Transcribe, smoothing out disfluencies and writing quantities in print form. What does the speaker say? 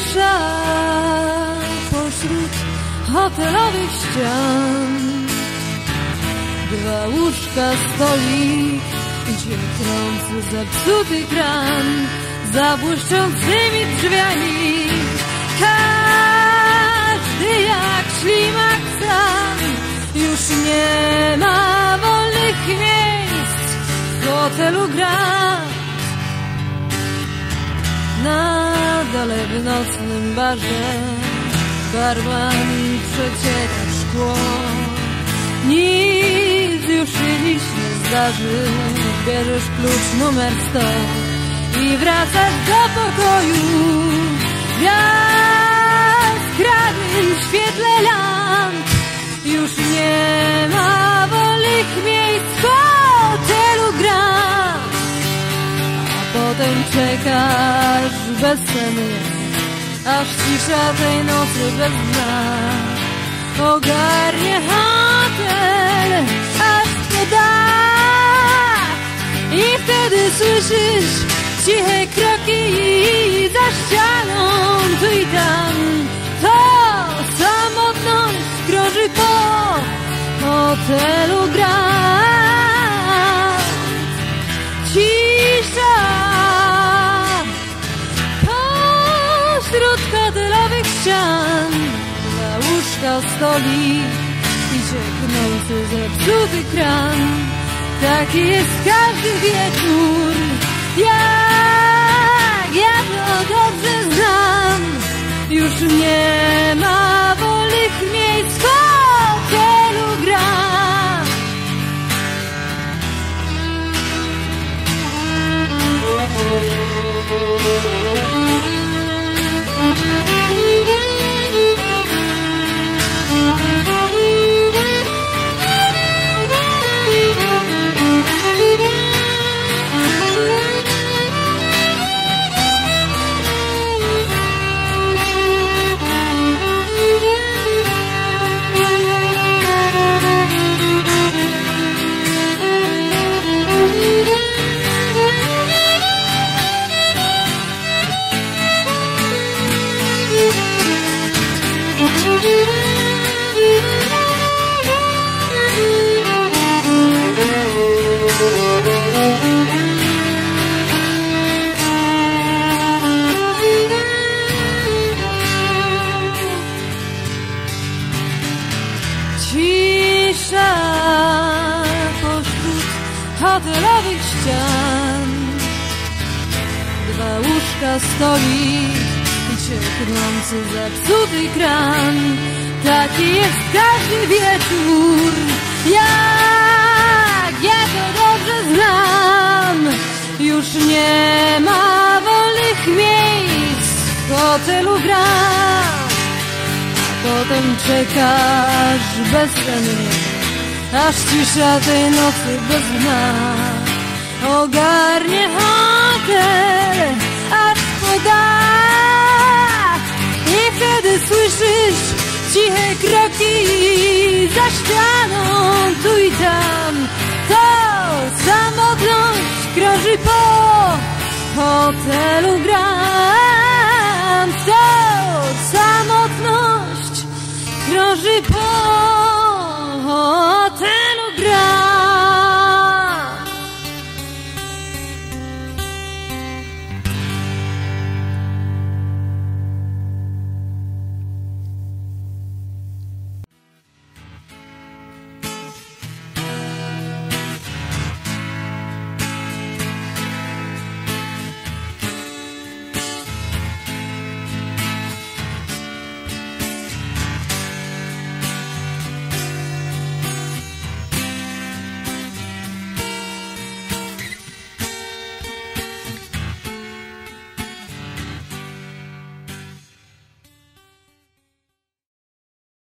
Cisza pośród hotelowych ścian. Dwa łóżka, stolik, cieknący zepsuty kran, za błyszczącymi drzwiami. Każdy jak ślimak sam. Już nie ma wolnych miejsc w hotelu Grand. Na dole w nocnym barze barman przeciera szkło. Nic już się dziś nie zdarzy. Bierzesz klucz numer 100 i wracasz do pokoju. W jaskrawym świetle lamp już nie ma wolnych miejsc w hotelu Grand. A potem czekasz bezsennie, aż cisza tej nocy bez dna ogarnie hotel aż po dach. I wtedy słyszysz ciche kroki za ścianą, tu i tam. To samotność krąży po hotelu Grand. Cisza pośród hotelowych ścian. Dwa łóżka, stolik i cieknący zepsuty kran. Taki jest każdy wieczór, jak ja to dobrze znam. Już nie ma wolnych miejsc w hotelu Grand. Cisza pośród hotelowych ścian. Dwa łóżka, stolik i cieknący zepsuty kran. Taki jest każdy wieczór, jak ja to dobrze znam. Już nie ma wolnych miejsc w hotelu Grand. Potem czekasz bezsennie, aż cisza tej nocy bez dna ogarnie hotel aż po dach. I wtedy słyszysz ciche kroki za ścianą, tu i tam. To samotność krąży po hotelu Grand.